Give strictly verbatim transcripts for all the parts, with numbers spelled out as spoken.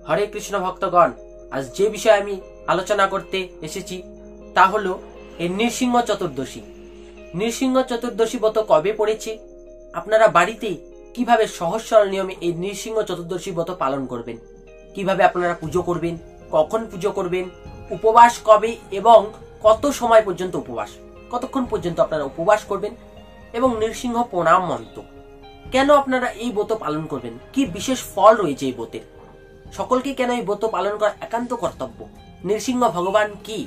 হরে কৃষ্ণ ভক্তগণ, আজ যে বিষয়ে আমি আলোচনা করতে এসেছি তা হলো এই নৃসিংহ চতুর্দশী। নৃসিংহ চতুর্দশী ব্রত কবে পড়েছে, আপনারা বাড়িতে কিভাবে সহজ সরল নিয়মে এই নৃসিংহ চতুর্দশী ব্রত পালন করবেন, কিভাবে আপনারা পুজো করবেন, কখন পুজো করবেন, উপবাস কবে এবং কত সময় পর্যন্ত উপবাস, কতক্ষণ পর্যন্ত আপনারা উপবাস করবেন, এবং নৃসিংহ প্রণাম মন্ত্র কেন আপনারা এই ব্রত পালন করবেন, কি বিশেষ ফল রয়েছে এই ব্রতের, সকলকে কেন এই ব্রত পালন করা একান্ত কর্তব্য, নৃসিংহ ভগবান কি,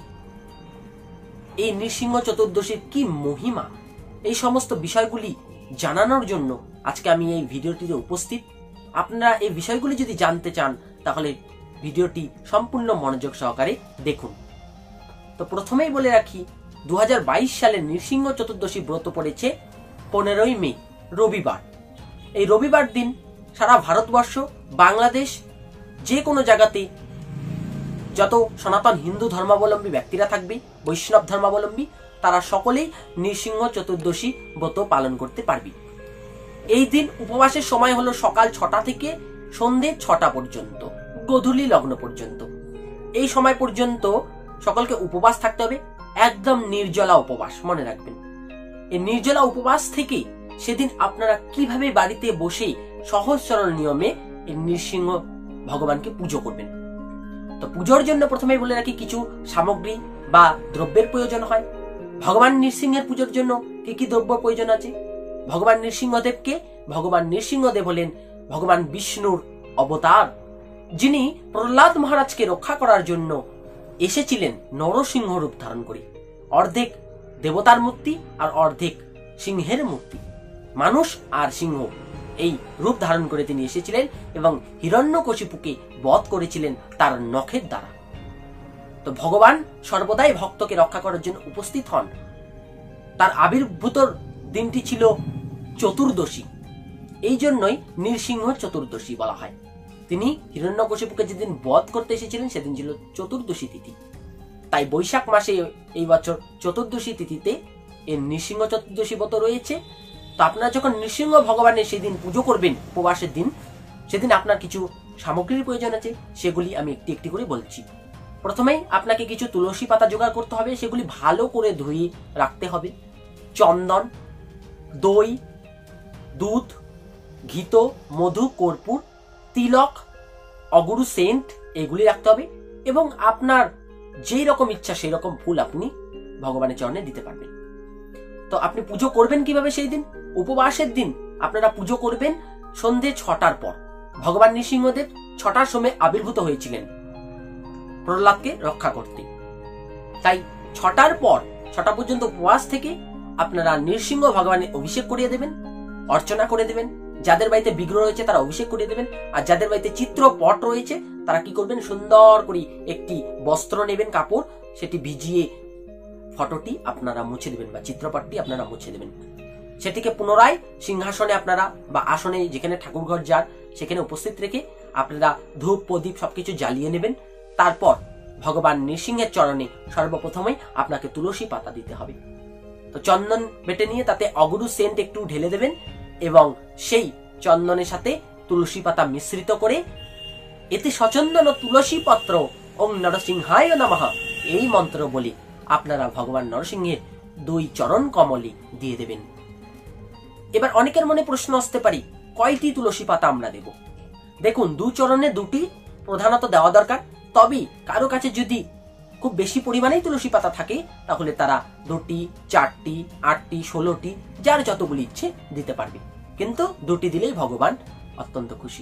এই নৃসিংহ চতুর্দশীর কি মহিমা, এই সমস্ত বিষয়গুলি জানানোর জন্য আজকে আমি এই ভিডিওটিতে উপস্থিত। আপনারা এই বিষয়গুলি যদি জানতে চান তাহলে ভিডিওটি সম্পূর্ণ মনোযোগ সহকারে দেখুন। তো প্রথমেই বলে রাখি, দু হাজার বাইশ সালের নৃসিংহ চতুর্দশী ব্রত পড়েছে পনেরোই মে, রবিবার। এই রবিবার দিন সারা ভারতবর্ষ, বাংলাদেশ, যে কোনো জায়গাতে যত সনাতন হিন্দু ধর্মাবলম্বী ব্যক্তিরা থাকবে, বৈষ্ণব ধর্মাবলম্বী, তারা সকলেই নৃসিংহ চতুর্দশী ব্রত পালন করতে পারবে। এই দিন উপবাসের সময় হলো সকাল ছটা থেকে সন্ধে ছটা পর্যন্ত, গোধূলি লগ্ন পর্যন্ত। এই সময় পর্যন্ত সকলকে উপবাস থাকতে হবে, একদম নির্জলা উপবাস, মনে রাখবেন। এই নির্জলা উপবাস থেকে সেদিন আপনারা কিভাবে বাড়িতে বসে সহজ সরল নিয়মে এই নৃসিংহ ভগবানকে পুজো করবেন। তো পুজোর জন্য প্রথমে বলে রাখি, কিছু সামগ্রী বা দ্রব্যের প্রয়োজন হয়। ভগবান নৃসিংহের পুজোর জন্য কি কি দ্রব্য প্রয়োজন আছে? ভগবান নৃসিংহদেবকে, ভগবান নৃসিংহদেব হলেন ভগবান বিষ্ণুর অবতার, যিনি প্রহ্লাদ মহারাজকে রক্ষা করার জন্য এসেছিলেন নরসিংহ রূপ ধারণ করে। অর্ধেক দেবতার মূর্তি আর অর্ধেক সিংহের মূর্তি, মানুষ আর সিংহ এই রূপ ধারণ করে তিনি এসেছিলেন এবং হিরণ্যকশিপুকে বধ করেছিলেন তার নখের দ্বারা। তো ভগবান সর্বদাই ভক্তকে রক্ষা করার জন্য উপস্থিত হন। তার আবির্ভূতর দিনটি ছিল চতুর্দশী, এই জন্যই নৃসিংহ চতুর্দশী বলা হয়। তিনি হিরণ্যকশিপুকে যেদিন বধ করতে এসেছিলেন সেদিন ছিল চতুর্দশী তিথি। তাই বৈশাখ মাসে এই বছর চতুর্দশী তিথিতে এই নৃসিংহ চতুর্দশী ব্রত রয়েছে। তো আপনারা যখন নৃসিংহ ভগবানের সেদিন পুজো করবেন, উপবাসের দিন, সেদিন আপনার কিছু সামগ্রীর প্রয়োজন আছে, সেগুলি আমি একটি একটি করে বলছি। প্রথমেই আপনাকে কিছু তুলসী পাতা জোগাড় করতে হবে, সেগুলি ভালো করে ধুয়ে রাখতে হবে। চন্দন, দই, দুধ, ঘিত, মধু, কর্পূর, তিলক, অগুরু সেন্ট এগুলি রাখতে হবে, এবং আপনার যেই রকম ইচ্ছা সেই রকম ফুল আপনি ভগবানের চরণে দিতে পারবেন। তো আপনি পুজো করবেন কিভাবে সেই দিন? উপবাসের দিন আপনারা পুজো করবেন সন্ধে ছটার পর। ভগবান নৃসিংহদেব ছটার সময় আবির্ভূত হয়েছিলেন প্রহ্লাদকে রক্ষা করতে। তাই ছটার পর ছটা পর্যন্ত উপবাস থেকে আপনারা নৃসিংহ ভগবানের অভিষেক করিয়ে দেবেন, অর্চনা করে দেবেন। যাদের বাড়িতে বিগ্রহ রয়েছে তারা অভিষেক করিয়ে দেবেন, আর যাদের বাড়িতে চিত্রপট রয়েছে তারা কি করবেন, সুন্দর করে একটি বস্ত্র নেবেন, কাপড়, সেটি ভিজিয়ে ফটোটি আপনারা মুছে দেবেন বা চিত্রপটটি আপনারা মুছে দেবেন। সেটিকে পুনরায় সিংহাসনে আপনারা বা আসনে, যেখানে ঠাকুরঘর যার, সেখানে উপস্থিত রেখে আপনারা ধূপ প্রদীপ সবকিছু জ্বালিয়ে নেবেন। তারপর ভগবান নৃসিংহের চরণে সর্বপ্রথমেই আপনাকে তুলসী পাতা দিতে হবে। তো চন্দন বেটে নিয়ে তাতে অগুরু সেন্ট একটু ঢেলে দেবেন এবং সেই চন্দনের সাথে তুলসী পাতা মিশ্রিত করে এতে সচন্দন তুলসী পত্র ওং নরসিংহায় নমঃ এই মন্ত্র বলে আপনারা ভগবান নরসিংহের দুই চরণ কমলে দিয়ে দেবেন। এবার অনেকের মনে প্রশ্ন আসতে পারে, কয়টি তুলসী পাতা আমরা দেব? দেখুন, দু চরণে দুটি প্রধানত দেওয়া দরকার। তবে কারো কাছে যদি খুব বেশি পরিমাণেই তুলসী পাতা থাকে তাহলে তারা দুটি, চারটি, আটটি, ষোলোটি, যার যতগুলি ইচ্ছে দিতে পারবে, কিন্তু দুটি দিলেই ভগবান অত্যন্ত খুশি।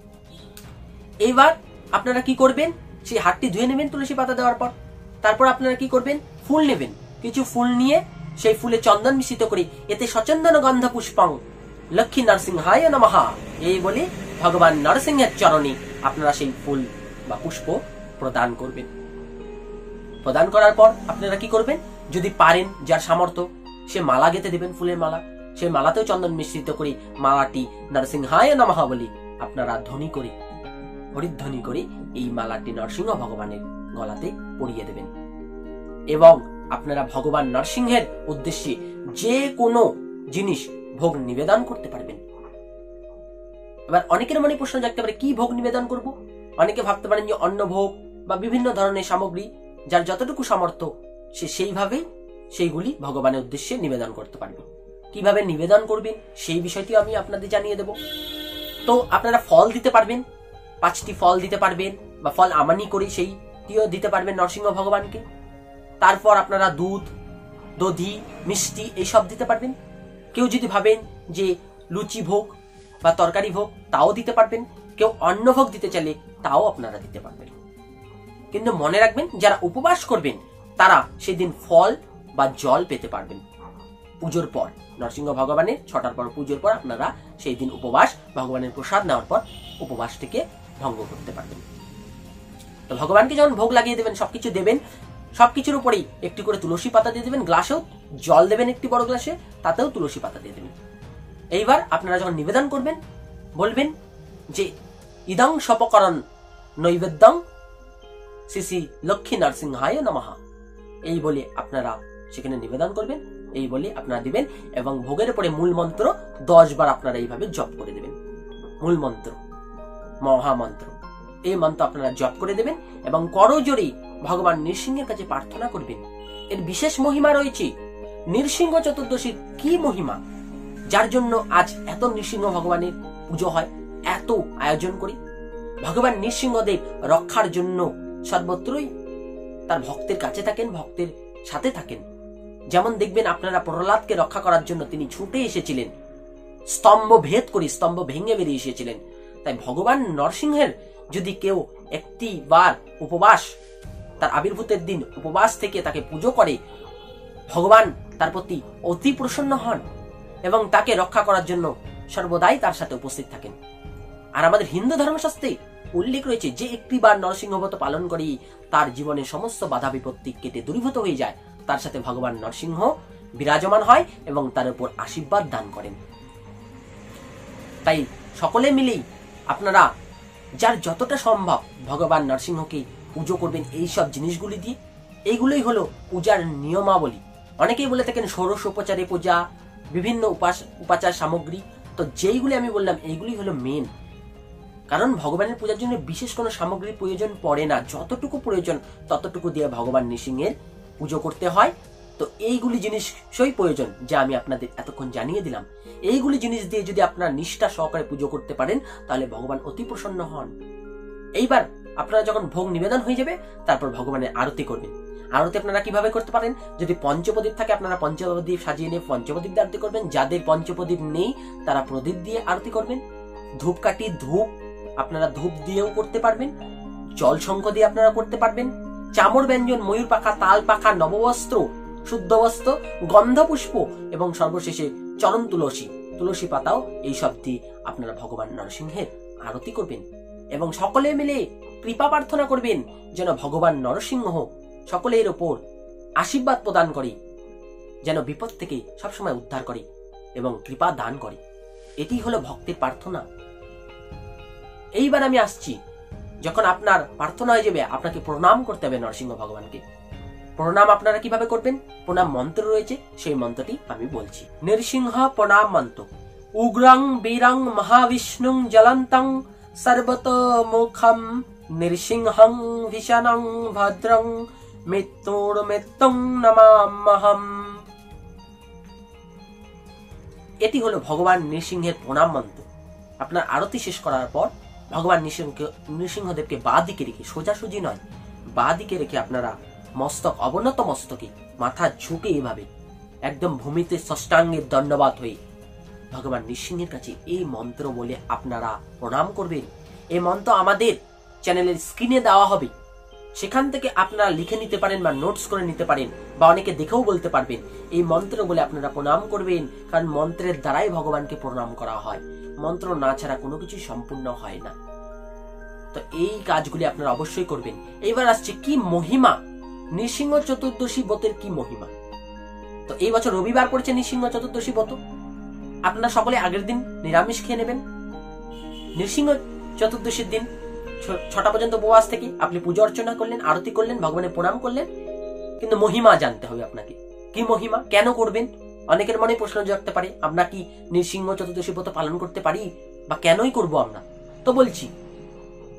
এইবার আপনারা কি করবেন, সেই হাতটি ধুয়ে নেবেন তুলসী পাতা দেওয়ার পর। তারপর আপনারা কি করবেন, ফুল নেবেন, কিছু ফুল নিয়ে সেই ফুলে চন্দন মিশ্রিত করে এতে সচন্দন গন্ধ পুষ্পং লক্ষ্মী নরসিংহায় নমঃ এই বলে ভগবান নরসিংহের চরণে আপনারা সেই ফুল বা পুষ্প প্রদান করবেন। প্রদান করার পর আপনারা কি করবেন, যদি পারেন, যার সামর্থ্য, সে মালা গেঁথে দেবেন, ফুলের মালা। সেই মালাতেও চন্দন মিশ্রিত করে মালাটি নরসিংহায় নমঃ বলে আপনারা ধ্বনি করে, হরিধ্বনি করে এই মালাটি নরসিংহ ভগবানের গলাতে পরিয়ে দেবেন এবং আপনারা ভগবান নরসিংহের উদ্দেশ্যে যে কোনো জিনিস ভোগ নিবেদন করতে পারবেন। এবার অনেকের মনে প্রশ্ন জাগতে পারে, কি ভোগ নিবেদন করব? অনেকে ভাবতে পারেন যে অন্নভোগ বা বিভিন্ন ধরনের সামগ্রী যার যতটুকু সামর্থ্য সে সেইভাবে সেইগুলি ভগবানের উদ্দেশ্যে নিবেদন করতে পারবে। কিভাবে নিবেদন করবেন সেই বিষয়টি আমি আপনাদের জানিয়ে দেব। তো আপনারা ফল দিতে পারবেন, পাঁচটি ফল দিতে পারবেন বা ফল আমানি করে সেইটিও দিতে পারবেন নরসিংহ ভগবানকে। তারপর আপনারা দুধ, দধি, মিষ্টি এইসব দিতে পারবেন। কেউ যদি ভাবেন যে লুচি ভোগ বা তরকারি ভোগ তাও দিতে পারবেন। কেউ অন্নভোগ দিতে চাইলে তাও আপনারা দিতে পারবেন। কিন্তু মনে রাখবেন যারা উপবাস করবেন তারা সেদিন ফল বা জল পেতে পারবেন। পুজোর পর নরসিংহ ভগবানের ছটার পর পুজোর পর আপনারা সেই দিন উপবাস ভগবানের প্রসাদ নেওয়ার পর উপবাসটিকে ভঙ্গ করতে পারবেন। তো ভগবানকে যখন ভোগ লাগিয়ে দেবেন, সবকিছু দেবেন, সবকিছুর উপরেই একটি করে তুলসী পাতা দিয়ে দেবেন। গ্লাসেও জল দেবেন, একটি বড় গ্লাসে, তাতেও তুলসী পাতা দিয়ে দেবেন। এইবার আপনারা যখন নিবেদন করবেন বলবেন যে ইদং সপকরণ নৈবেদ্যং শ্রী শ্রী লক্ষ্মী নরসিংহায় নমঃ, এই বলে আপনারা সেখানে নিবেদন করবেন, এই বলে আপনারা দিবেন। এবং ভোগের পরে মূল মন্ত্র দশ বার আপনারা এইভাবে জপ করে দেবেন। মূল মন্ত্র, মহামন্ত্র, এই মন্ত্র আপনারা জপ করে দেবেন এবং করজোড়ে ভগবান নৃসিংহের কাছে প্রার্থনা করবেন। এর বিশেষ মহিমা রয়েছে। নৃসিংহ চতুর্দশীর কি মহিমা, যার জন্য আজ এত নৃসিংহ ভগবানের পুজো হয়, এত আয়োজন করি। ভগবান নৃসিংহদেব রক্ষার জন্য সর্বত্রই তার ভক্তের কাছে থাকেন, ভক্তের সাথে থাকেন। যেমন দেখবেন আপনারা প্রহ্লাদকে রক্ষা করার জন্য তিনি ছুটে এসেছিলেন, স্তম্ভ ভেদ করে স্তম্ভ ভেঙে বেরিয়ে এসেছিলেন। তাই ভগবান নরসিংহের যদি কেউ একটি বার উপবাস, তার আবির্ভূতের দিন উপবাস থেকে তাকে পুজো করে, ভগবান তার প্রতি অতি প্রসন্ন হন এবং তাকে রক্ষা করার জন্য সর্বদাই তার সাথে উপস্থিত থাকেন। আর আমাদের হিন্দু ধর্মশাস্ত্রে উল্লেখ রয়েছে যে একটি বার নরসিংহব্রত পালন করি তার জীবনের সমস্ত বাধা বিপত্তি কেটে দূরীভূত হয়ে যায়। তার সাথে ভগবান নরসিংহ বিরাজমান হয় এবং তার উপর আশীর্বাদ দান করেন। তাই সকলে মিলেই আপনারা যার যতটা সম্ভব ভগবান নরসিংহকে পুজো করবেন এই সব জিনিসগুলি দিয়ে। এইগুলোই হলো পূজার নিয়মাবলী। অনেকেই বলে থাকেন ষোড়শ উপচারে পূজা, বিভিন্ন উপাস উপাচার সামগ্রী। তো যেইগুলি আমি বললাম এইগুলি হলো মেন, কারণ ভগবানের পূজার জন্য বিশেষ কোনো সামগ্রীর প্রয়োজন পড়ে না। যতটুকু প্রয়োজন ততটুকু দিয়ে ভগবান নৃসিংহের পুজো করতে হয়। তো এইগুলি জিনিসই প্রয়োজন যা আমি আপনাদের এতক্ষণ জানিয়ে দিলাম। এইগুলি জিনিস দিয়ে যদি আপনারা নিষ্ঠা সহকারে পুজো করতে পারেন তাহলে ভগবান অতি প্রসন্ন হন। এইবার আপনারা যখন ভোগ নিবেদন হয়ে যাবে তারপর ভগবানের আরতি করবেন। আরতি আপনারা কিভাবে করতে পারেন, যদি পঞ্চপ্রদীপ থাকে আপনারা পঞ্চপ্রদীপ সাজিয়ে নিয়ে পঞ্চপ্রদীপ দিয়ে আরতি করবেন। যাদের পঞ্চপ্রদীপ নেই তারা প্রদীপ দিয়ে আরতি করবেন। ধূপকাঠি, ধূপ আপনারা ধূপ দিয়েও করতে পারবেন, জল শঙ্খ দিয়ে আপনারা করতে পারবেন। চামর ব্যঞ্জন, ময়ূর পাখা, তাল পাখা, নববস্ত্র, শুদ্ধ বস্ত্র, গন্ধ পুষ্প এবং সর্বশেষে চরণ তুলসী, তুলসী পাতাও এইসব দিয়ে আপনারা ভগবান নরসিংহের আরতি করবেন এবং সকলে মিলে কৃপা প্রার্থনা করবেন যেন ভগবান নরসিংহ সকলের ওপর আশীর্বাদ প্রদান করে, যেন বিপদ থেকে সবসময় উদ্ধার করে এবং কৃপা দান করে। এটি হলো ভক্তের প্রার্থনা। এইবার আমি আসছি, যখন আপনার প্রার্থনা হয়ে যাবে আপনাকে প্রণাম করতে হবে নরসিংহ ভগবানকে। প্রণাম আপনারা কিভাবে করবেন, প্রণাম মন্ত্র রয়েছে, সেই মন্ত্রটি আমি বলছি। নৃসিংহ প্রণাম মন্ত্র। উগ্রং বীরং মহাবিষ্ণুং জ্বলন্তং সর্বতোমুখম নৃসিংহং ভীষণং ভদ্রং মৃত্যুর মৃত্যুং নমাম্যহম। এটি হলো ভগবান নৃসিংহের প্রণাম মন্ত্র। আপনার আরতি শেষ করার পর ভগবান নৃসিংহ নৃসিংহদেবকে বাঁ দিকে রেখে, সোজাসুজি নয়, বাঁ দিকে রেখে আপনারা মস্তক অবনত মস্তকে মাথা ঝুঁকে এভাবে একদম ভূমিতে ষষ্ঠাঙ্গের দণ্ডবাত হয়ে ভগবান নৃসিংহের কাছে এই মন্ত্র বলে আপনারা প্রণাম করবেন। এই মন্ত্র আমাদের চ্যানেলের স্ক্রিনে দেওয়া হবে, সেখান থেকে আপনারা লিখে নিতে পারেন বা নোটস করে নিতে পারেন বা অনেকে দেখেও বলতে পারবেন। এই মন্ত্র বলে আপনারা প্রণাম করবেন, কারণ মন্ত্রের দ্বারাই ভগবানকে প্রণাম করা হয়। মন্ত্র না ছাড়া কোনো কিছু সম্পূর্ণ হয় না। তো এই কাজগুলি আপনারা অবশ্যই করবেন। এইবার আসছে কি মহিমা, নৃসিংহ চতুর্দশী ব্রতের কি মহিমা। তো এই বছর রবিবার পড়েছে নৃসিংহ চতুর্দশী ব্রত। আপনারা সকলে আগের দিন নিরামিষ খেয়ে নেবেন। নৃসিংহ চতুর্দশীর দিন ছটা পর্যন্ত উপবাস থেকে আপনি পুজো অর্চনা করলেন, আরতি করলেন, ভগবানের প্রণাম করলেন। কিন্তু মহিমা জানতে হবে আপনাকে। কি মহিমা, কেন করবেন? অনেকের মনে প্রশ্ন জাগতে পারে, আমরা কি নৃসিংহ চতুর্দশী ব্রত পালন করতে পারি বা কেনই করব আমরা? তো বলছি,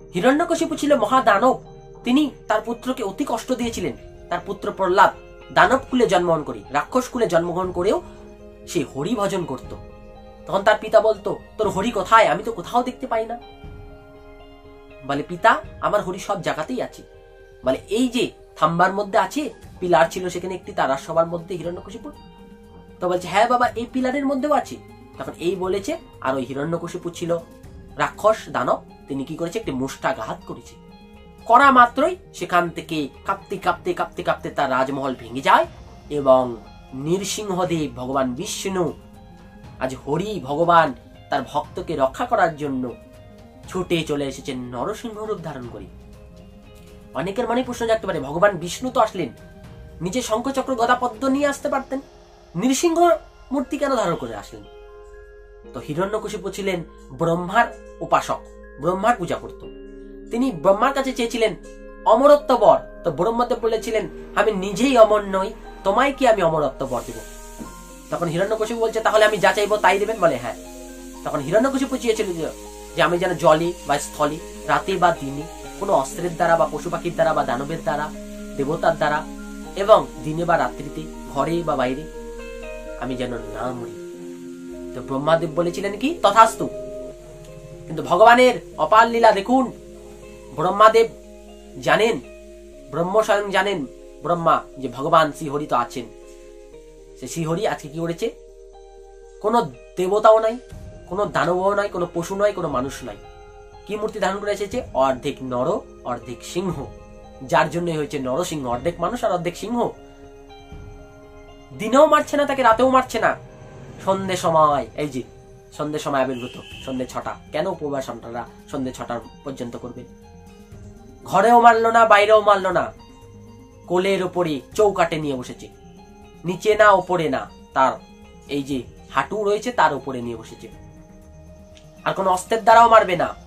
হিরণ্যকশিপু ছিল মহাদানব। তিনি তার পুত্রকে অতি কষ্ট দিয়েছিলেন। তার পুত্র প্রহ্লাদ দানব কুলে জন্মগ্রহণ করে, রাক্ষস কুলে জন্মগ্রহণ করেও সে হরি ভজন করত। তখন তার পিতা বলতো, তোর হরি কোথায়? আমি তো কোথাও দেখতে পাই না। বলে, পিতা, আমার হরি সব জায়গাতেই আছে। বলে, এই যে থাম্বার মধ্যে আছে, পিলার ছিল সেখানে একটি, তারার সবার মধ্যে হিরণ্যকশিপুর। তো বলছে, হ্যাঁ বাবা, এই পিলারের মধ্যেও আছে। তখন এই বলেছে, আর ওই হিরণ্যকশিপু ছিল রাক্ষস দানব। তিনি কি করেছে? একটি মুষ্টাঘাত করেছে। করা মাত্রই সেখান থেকে কাঁপতে কাঁপতে কাঁপতে কাঁপতে তার রাজমহল ভেঙে যায় এবং নৃসিংহদেব ভগবান বিষ্ণু, আজ হরি ভগবান, তার ভক্তকে রক্ষা করার জন্য ছুটে চলে এসেছেন নরসিংহ রূপ ধারণ করে। অনেকের মনে প্রশ্ন জাগতে পারে, ভগবান বিষ্ণু তো আসলেন, নিজে শঙ্খচক্র গদা পদ্ম নিয়ে আসতে পারতেন, নৃসিংহ মূর্তি কেন ধারণ করে আসলেন? তো হিরণ্যকশিপু ছিলেন ব্রহ্মার উপাসক, ব্রহ্মার পূজা করত। তিনি ব্রহ্মার কাছে চেয়েছিলেন অমরত্ব বর। তো ব্রহ্মদেব বলেছিলেন, আমি নিজেই অমর নই, তোমায় কি আমি অমরত্ব বর দেব? তখন হিরণ্যকশিপু বলছে, তাহলে আমি যা চাইবো তাই দেবেন? বলে, হ্যাঁ। তখন হিরণ্যকশিপু চেয়েছিল যে আমি যেন জলে বা স্থলে, রাতে বা দিনে, কোনো অস্ত্রের দ্বারা বা পশু পাখির দ্বারা বা দানবের দ্বারা, দেবতার দ্বারা, এবং দিনে বা রাত্রিতে, ঘরে বা বাইরে, আমি যেন না মরি। তো ব্রহ্মাদেব বলেছিলেন কি, তথাস্তু। কিন্তু ভগবানের অপার লীলা দেখুন, ব্রহ্মাদেব জানেন, ব্রহ্ম স্বয়ং জানেন ব্রহ্মা যে ভগবান শ্রীহরি তো আছেন। সে শ্রীহরি আজকে কি করেছে? কোনো দেবতাও নাই, কোনো দানবও নাই, কোনো পশু নয়, কোনো মানুষ নাই। কি মূর্তি ধারণ করে এসেছে? অর্ধেক নর অর্ধেক সিংহ, যার জন্য হয়েছে নরসিংহ। অর্ধেক মানুষ আর অর্ধেক সিংহ। দিনেও মারছে না তাকে, রাতেও মারছে না। সন্ধ্যে সময়, এই যে সন্ধ্যে সময় আবির্ভূত, সন্ধ্যে ছটা। কেন উপবাস আপনারা সন্ধ্যে ছটার পর্যন্ত করবেন? ঘরেও মারলো না, বাইরেও মারলো না, কোলের উপরে চৌকাটে নিয়ে বসেছে, নিচে না ওপরে না, তার এই যে হাঁটু রয়েছে তার উপরে নিয়ে বসেছে। আর কোন অস্ত্রের দ্বারাও মারবে না।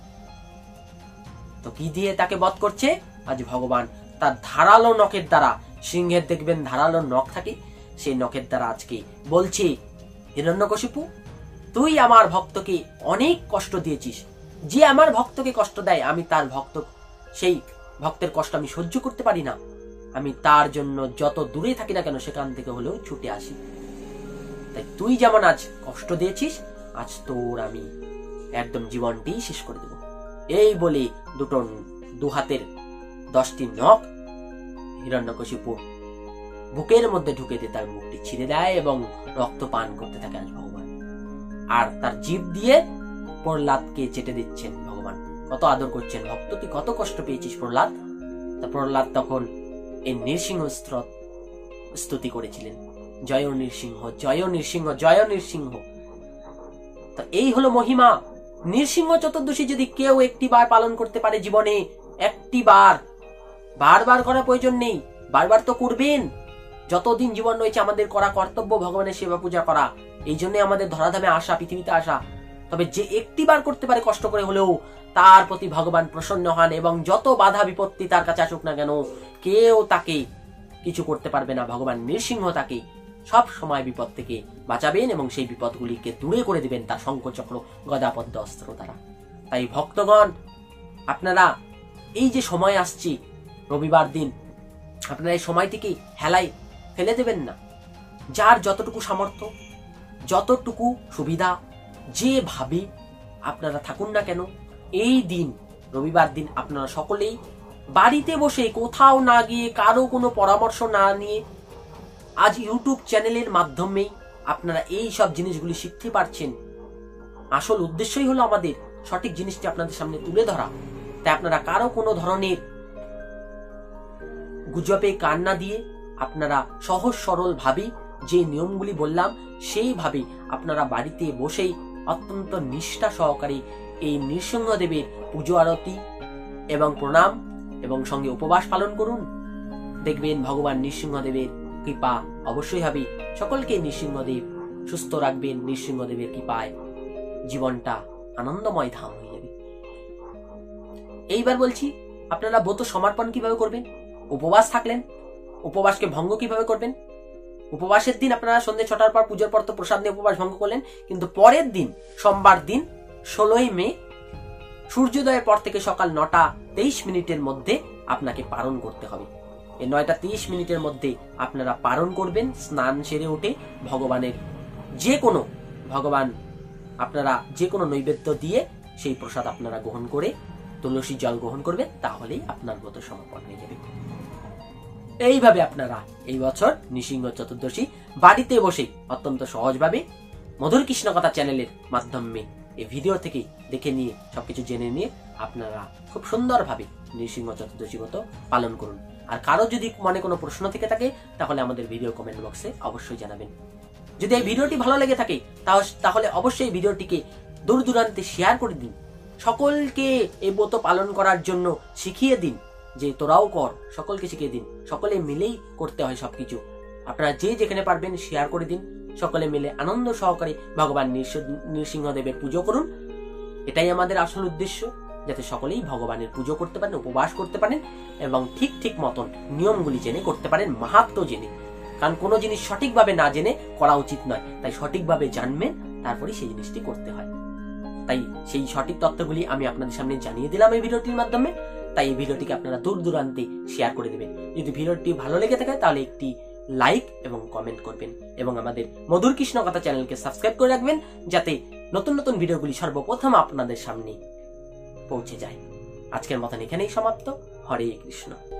তো কি দিয়ে তাকে বধ করছে? আজ ভগবান তার ধারালো নখের দ্বারা, সিংহের দেখবেন ধারালো নখ থাকে, সেই নখের দ্বারা আজকে বলছে, হিরণ্যকশিপু, তুই আমার ভক্তকে অনেক কষ্ট দিয়েছিস। যে আমার ভক্তকে কষ্ট দেয়, আমি তার ভক্ত, সেই ভক্তের কষ্ট আমি সহ্য করতে পারি না। আমি তার জন্য যত দূরে থাকি না কেন, সেখান থেকে হলেও ছুটে আসি। তাই তুই যেমন আজ কষ্ট দিয়েছিস, আজ তোর আমি একদম জীবনটি শেষ করে দেব। এই বলে দুটো দু হাতের দশটি নখ হিরণ্যকশিপুর বুকের মধ্যে ঢুকে দিয়ে তার মুখটি ছিঁড়ে দেয় এবং রক্ত পান করতে থাকে আজ ভগবান। আর তার জিভ দিয়ে প্রহ্লাদকে চেটে দিচ্ছেন ভগবান। কত আদর করছেন, ভক্ত তুই কত কষ্ট পেয়েছিস প্রহ্লাদ। তা প্রহ্লাদ তখন এই নৃসিংহ স্তুতি করেছিলেন, জয় নৃসিংহ, জয় নৃসিংহ, জয় নৃসিংহ। তো এই হলো মহিমা। নৃসিংহ চতুর্দশী যদি কেউ একটি বার পালন করতে পারে জীবনে, একটি বার, বারবার করার প্রয়োজন নেই, বারবার তো করবেন। যতদিন জীবন রয়েছে আমাদের করা কর্তব্য ভগবানের সেবা পূজা করা। এই জন্য আমাদের ধরাধামে আসা, পৃথিবীতে আসা। তবে যে একটি বার করতে পারে কষ্ট করে হলেও, তার প্রতি ভগবান প্রসন্ন হন এবং যত বাধা বিপত্তি তার কাছে আসুক না কেন, কেউ তাকে কিছু করতে পারবে না। ভগবান নৃসিংহ তাকে সব সময় বিপদ থেকে বাঁচাবেন এবং সেই বিপদগুলিকে দূরে করে দিবেন তার শঙ্খচক্র গদাপদ্ম অস্ত্র দ্বারা। তাই ভক্তগণ, আপনারা এই যে সময় আসছে রবিবার দিন, আপনারা এই সময়টিকে হেলায় ফেলে দেবেন না। যার যতটুকু সামর্থ্য, যতটুকু সুবিধা, যেভাবে আপনারা থাকুন না কেন, এই দিন রবিবার দিন আপনারা সকলেই বাড়িতে বসে, কোথাও না গিয়ে, কারো কোনো পরামর্শ না নিয়ে, আজ ইউটিউব চ্যানেলের মাধ্যমে আপনারা এই সব জিনিসগুলি শিখতে পারছেন। আসল উদ্দেশ্যই হলো আমাদের সঠিক জিনিসটি আপনাদের সামনে তুলে ধরা। তাই আপনারা কারো কোনো ধরনের গুজবে কান না দিয়ে, আপনারা সহজ সরল ভাবে যে নিয়মগুলি বললাম সেইভাবে আপনারা বাড়িতে বসেই অত্যন্ত নিষ্ঠা সহকারে এই নৃসিংহদেবের পুজো আরতি এবং প্রণাম এবং সঙ্গে উপবাস পালন করুন। দেখবেন ভগবান নৃসিংহদেবের কৃপা অবশ্যই হবে। সকলকে নৃসিংহদেব সুস্থ রাখবেন। নৃসিংহদেবের কৃপায় জীবনটা আনন্দময় ধাম হয়ে যাবে। এইবার বলছি, আপনারা ব্রত সমর্পণ কিভাবে করবেন? উপবাস থাকলেন, উপবাসকে ভঙ্গ কিভাবে করবেন? উপবাসের দিন আপনারা সন্ধ্যে ছটার পর পুজোর পর তো প্রসাদ নিয়ে উপবাস ভঙ্গ করলেন, কিন্তু পরের দিন সোমবার দিন ষোলোই মে সূর্যোদয়ের পর থেকে সকাল নটা তেইশ মিনিটের মধ্যে আপনাকে পালন করতে হবে। এই নয়টা তেইশ মিনিটের মধ্যে আপনারা পালন করবেন। স্নান সেরে উঠে ভগবানের যে কোনো ভগবান আপনারা যে কোনো নৈবেদ্য দিয়ে সেই প্রসাদ আপনারা গ্রহণ করে তুলসী জল গ্রহণ করবেন, তাহলেই আপনার ব্রত সমাপন হয়ে যাবে। এইভাবে আপনারা এই বছর নৃসিংহ চতুর্দশী বাড়িতে বসে অত্যন্ত সহজভাবে মধুর কৃষ্ণ কথা চ্যানেলের মাধ্যমে এই ভিডিও থেকে দেখে নিয়ে সবকিছু জেনে নিয়ে আপনারা খুব সুন্দরভাবে নৃসিংহ চতুর্দশী ব্রত পালন করুন। আর কারো যদি মনে কোনো প্রশ্ন থেকে থাকে তাহলে আমাদের ভিডিও কমেন্ট বক্সে অবশ্যই জানাবেন। যদি এই ভিডিওটি ভালো লেগে থাকে তাহলে অবশ্যই ভিডিওটিকে দূর দূরান্তে শেয়ার করে দিন, সকলকে এই ব্রত পালন করার জন্য শিখিয়ে দিন, যে তোরাও কর, সকলকে শিখিয়ে দিন। সকলে মিলেই করতে হয় সবকিছু। আপনারা যে যেখানে পারবেন শেয়ার করে দিন, সকলে মিলে আনন্দ সহকারে ভগবান নৃসিংহদেবের পুজো করুন। এটাই আমাদের আসল উদ্দেশ্য, যাতে সকলেই ভগবানের পুজো করতে পারেন, উপবাস করতে পারেন এবং ঠিক ঠিক মতন নিয়মগুলি জেনে করতে পারেন, মাহাত্ম্য জেনে। কারণ কোনো জিনিস সঠিকভাবে না জেনে করা উচিত নয়, তাই সঠিকভাবে জানবেন, তারপরে সেই জিনিসটি করতে হয়। তাই সেই সঠিক তথ্যগুলি আমি আপনাদের সামনে জানিয়ে দিলাম এই ভিডিওটির মাধ্যমে। তাই এই ভিডিওটিকে আপনারা দূর দূরান্তে শেয়ার করে দেবেন। যদি ভিডিওটি ভালো লেগে থাকে তাহলে একটি লাইক এবং কমেন্ট করবেন এবং আমাদের মধুর কৃষ্ণ কথা চ্যানেলকে সাবস্ক্রাইব করে রাখবেন, যাতে নতুন নতুন ভিডিওগুলি সর্বপ্রথম আপনাদের সামনে পৌঁছে যায়। আজকের মতন এখানেই সমাপ্ত। হরে কৃষ্ণ।